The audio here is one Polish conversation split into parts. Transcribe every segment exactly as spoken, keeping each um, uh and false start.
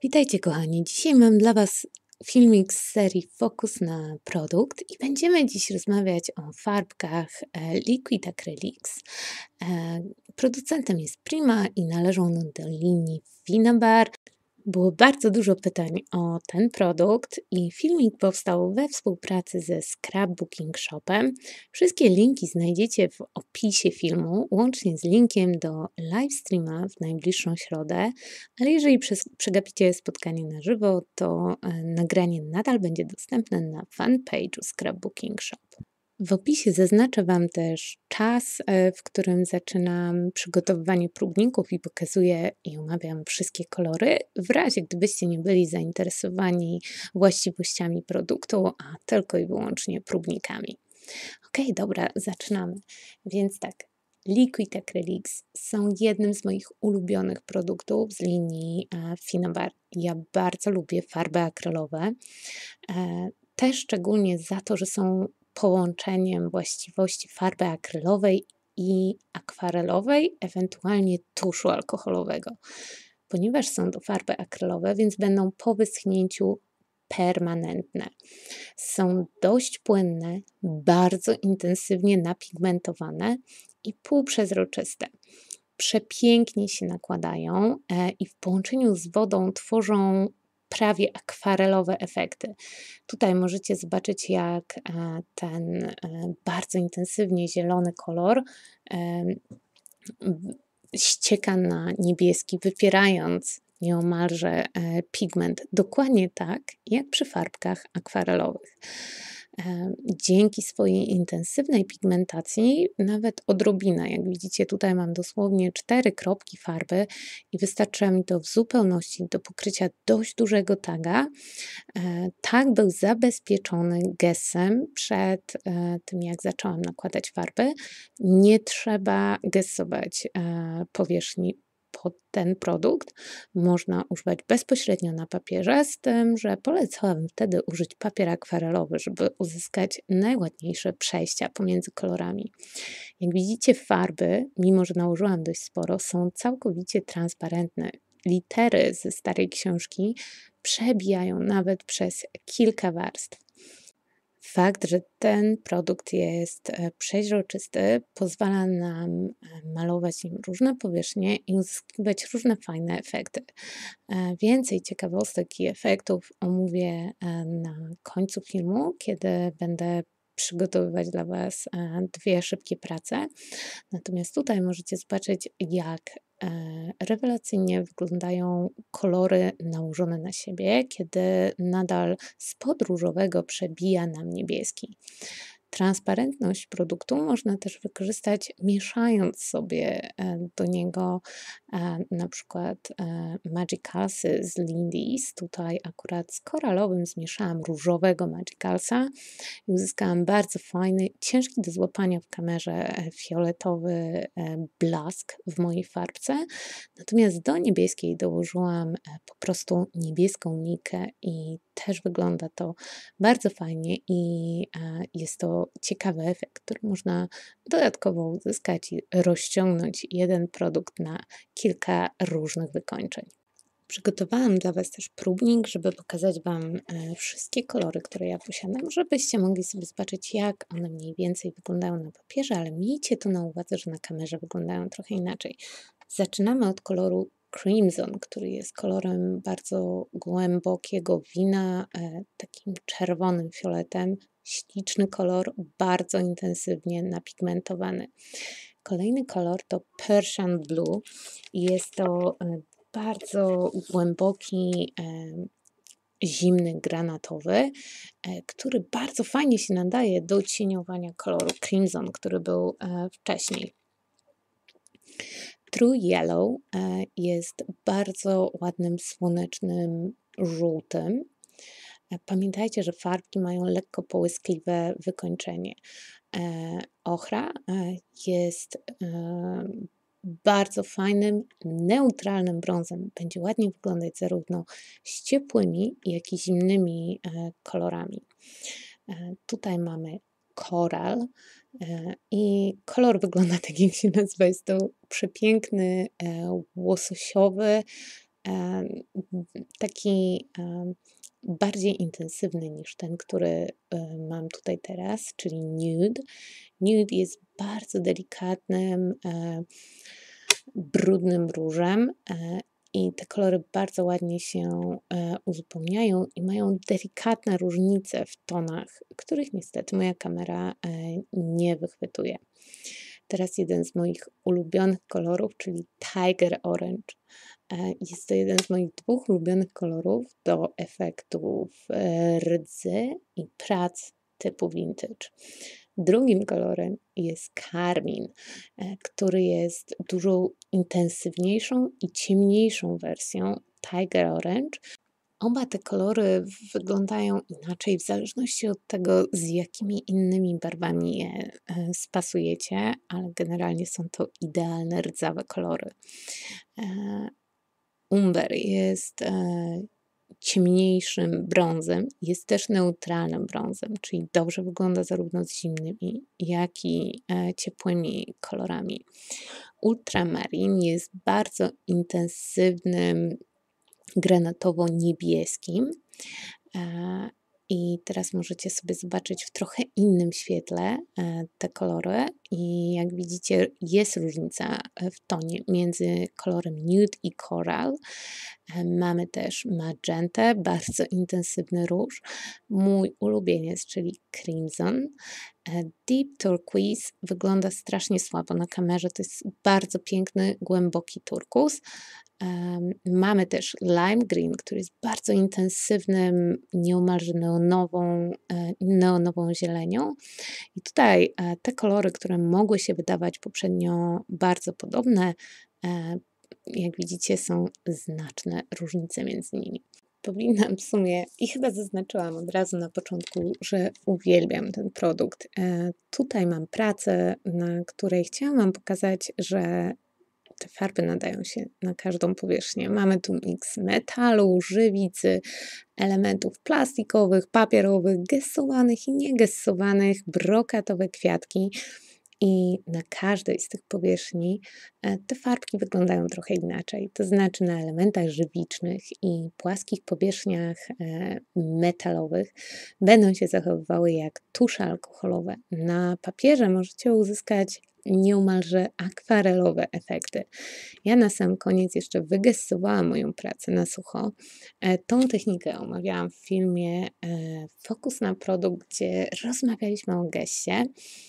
Witajcie kochani, dzisiaj mam dla Was filmik z serii Fokus na produkt i będziemy dziś rozmawiać o farbkach e, Liquid Acrylics. E, Producentem jest Prima i należą one do linii Finabar. Było bardzo dużo pytań o ten produkt i filmik powstał we współpracy ze Scrapbooking Shopem. Wszystkie linki znajdziecie w opisie filmu, łącznie z linkiem do livestreama w najbliższą środę, ale jeżeli przez, przegapicie spotkanie na żywo, to e, nagranie nadal będzie dostępne na fanpage'u Scrapbooking Shop. W opisie zaznaczę Wam też czas, e, w którym zaczynam przygotowywanie próbników i pokazuję i omawiam wszystkie kolory, w razie gdybyście nie byli zainteresowani właściwościami produktu, a tylko i wyłącznie próbnikami. Ok, dobra, zaczynamy. Więc tak, Liquid Acrylics są jednym z moich ulubionych produktów z linii e, Finabar. Ja bardzo lubię farby akrylowe, e, też szczególnie za to, że są połączeniem właściwości farby akrylowej i akwarelowej, ewentualnie tuszu alkoholowego. Ponieważ są to farby akrylowe, więc będą po wyschnięciu permanentne. Są dość płynne, bardzo intensywnie napigmentowane i półprzezroczyste. Przepięknie się nakładają e, i w połączeniu z wodą tworzą prawie akwarelowe efekty. Tutaj możecie zobaczyć, jak e, ten e, bardzo intensywnie zielony kolor e, w- ścieka na niebieski, wypierając nieomalże e, pigment. Dokładnie tak, jak przy farbkach akwarelowych. E, Dzięki swojej intensywnej pigmentacji, nawet odrobina, jak widzicie, tutaj mam dosłownie cztery kropki farby i wystarczyła mi to w zupełności do pokrycia dość dużego taga. E, Tag był zabezpieczony gesem przed e, tym, jak zaczęłam nakładać farby. Nie trzeba gesować e, powierzchni pod ten produkt. Można używać bezpośrednio na papierze, z tym, że polecałabym wtedy użyć papier akwarelowy, żeby uzyskać najładniejsze przejścia pomiędzy kolorami. Jak widzicie, farby, mimo że nałożyłam dość sporo, są całkowicie transparentne. Litery ze starej książki przebijają nawet przez kilka warstw. Fakt, że ten produkt jest e, przeźroczysty, pozwala nam e, malować nim różne powierzchnie i uzyskiwać różne fajne efekty. E, Więcej ciekawostek i efektów omówię e, na końcu filmu, kiedy będę przygotowywać dla Was e, dwie szybkie prace. Natomiast tutaj możecie zobaczyć, jak e, rewelacyjnie wyglądają kolory nałożone na siebie, kiedy nadal spod różowego przebija nam niebieski. Transparentność produktu można też wykorzystać, mieszając sobie e, do niego e, na przykład e, Magicalsy z Lindy's. Tutaj akurat z koralowym zmieszałam różowego Magicalsa i uzyskałam bardzo fajny, ciężki do złapania w kamerze e, fioletowy e, blask w mojej farbce. Natomiast do niebieskiej dołożyłam e, po prostu niebieską nikę i też wygląda to bardzo fajnie i e, jest to ciekawy efekt, który można dodatkowo uzyskać i rozciągnąć jeden produkt na kilka różnych wykończeń. Przygotowałam dla Was też próbnik, żeby pokazać Wam e, wszystkie kolory, które ja posiadam, żebyście mogli sobie zobaczyć, jak one mniej więcej wyglądają na papierze, ale miejcie to na uwadze, że na kamerze wyglądają trochę inaczej. Zaczynamy od koloru Crimson, który jest kolorem bardzo głębokiego wina, e, takim czerwonym fioletem. Śliczny kolor, bardzo intensywnie napigmentowany. Kolejny kolor to Persian Blue i jest to e, bardzo głęboki, e, zimny granatowy, e, który bardzo fajnie się nadaje do cieniowania koloru Crimson, który był e, wcześniej. True Yellow e, jest bardzo ładnym, słonecznym żółtym. E, Pamiętajcie, że farbki mają lekko połyskliwe wykończenie. E, Ochra e, jest e, bardzo fajnym, neutralnym brązem. Będzie ładnie wyglądać zarówno z ciepłymi, jak i zimnymi e, kolorami. E, Tutaj mamy koral e, i kolor wygląda tak, jak się nazywa. Jest to przepiękny, e, łososiowy, e, taki e, bardziej intensywny niż ten, który e, mam tutaj teraz, czyli nude. Nude jest bardzo delikatnym, e, brudnym różem e, i te kolory bardzo ładnie się e, uzupełniają i mają delikatne różnice w tonach, których niestety moja kamera e, nie wychwytuje. Teraz jeden z moich ulubionych kolorów, czyli Tiger Orange. E, Jest to jeden z moich dwóch ulubionych kolorów do efektów e, rdzy i prac typu vintage. Drugim kolorem jest karmin, e, który jest dużo intensywniejszą i ciemniejszą wersją Tiger Orange. Oba te kolory wyglądają inaczej w zależności od tego, z jakimi innymi barwami je e, spasujecie, ale generalnie są to idealne rdzawe kolory. E, Umber jest e, ciemniejszym brązem, jest też neutralnym brązem, czyli dobrze wygląda zarówno z zimnymi, jak i e, ciepłymi kolorami. Ultramarine jest bardzo intensywnym granatowo-niebieskim. E, I teraz możecie sobie zobaczyć w trochę innym świetle e, te kolory i jak widzicie jest różnica e, w tonie między kolorem nude i coral. E, Mamy też magentę, bardzo intensywny róż. Mój ulubieniec, czyli crimson. E, Deep turquoise wygląda strasznie słabo na kamerze, to jest bardzo piękny, głęboki turkus. Em, Mamy też lime green, który jest bardzo intensywnym, nieomalże neonową, e, neonową zielenią. I tutaj e, te kolory, które mogły się wydawać poprzednio bardzo podobne, e, jak widzicie, są znaczne różnice między nimi. Powinnam w sumie, i chyba zaznaczyłam od razu na początku, że uwielbiam ten produkt. E, Tutaj mam pracę, na której chciałam Wam pokazać, że te farby nadają się na każdą powierzchnię. Mamy tu miks metalu, żywicy, elementów plastikowych, papierowych, gessowanych i niegessowanych, brokatowe kwiatki. I na każdej z tych powierzchni e, te farbki wyglądają trochę inaczej. To znaczy na elementach żywicznych i płaskich powierzchniach e, metalowych będą się zachowywały jak tusze alkoholowe. Na papierze możecie uzyskać nieomalże akwarelowe efekty. Ja na sam koniec jeszcze wygessowałam moją pracę na sucho. E, Tą technikę omawiałam w filmie e, Fokus na produkt, gdzie rozmawialiśmy o gessie.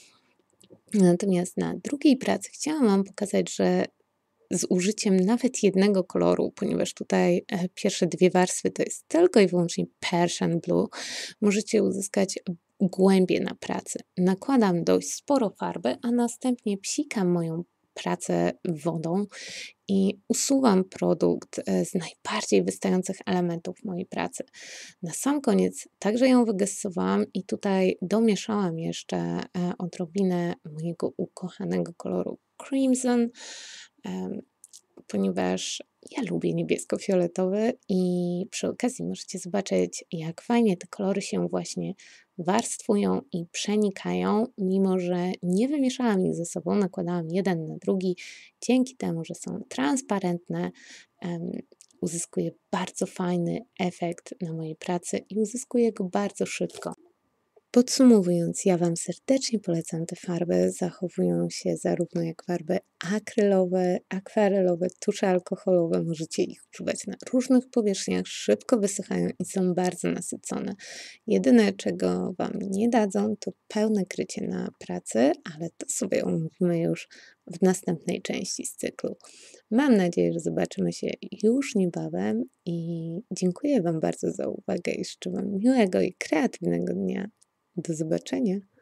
Natomiast na drugiej pracy chciałam Wam pokazać, że z użyciem nawet jednego koloru, ponieważ tutaj e, pierwsze dwie warstwy to jest tylko i wyłącznie Persian Blue, możecie uzyskać głębie na pracy. Nakładam dość sporo farby, a następnie psikam moją pracę wodą i usuwam produkt e, z najbardziej wystających elementów mojej pracy. Na sam koniec także ją wygessowałam i tutaj domieszałam jeszcze e, odrobinę mojego ukochanego koloru Crimson, em, ponieważ ja lubię niebiesko-fioletowy i przy okazji możecie zobaczyć, jak fajnie te kolory się właśnie warstwują i przenikają, mimo że nie wymieszałam ich ze sobą, nakładałam jeden na drugi. Dzięki temu, że są transparentne, em, uzyskuję bardzo fajny efekt na mojej pracy i uzyskuję go bardzo szybko. Podsumowując, ja Wam serdecznie polecam te farby. Zachowują się zarówno jak farby akrylowe, akwarelowe, tusze alkoholowe. Możecie ich używać na różnych powierzchniach, szybko wysychają i są bardzo nasycone. Jedyne, czego Wam nie dadzą, to pełne krycie na pracy, ale to sobie omówimy już w następnej części z cyklu. Mam nadzieję, że zobaczymy się już niebawem i dziękuję Wam bardzo za uwagę i życzę Wam miłego i kreatywnego dnia. Do zobaczenia.